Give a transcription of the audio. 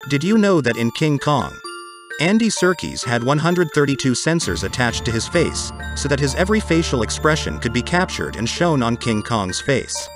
Did you know that in King Kong, Andy Serkis had 132 sensors attached to his face, so that his every facial expression could be captured and shown on King Kong's face?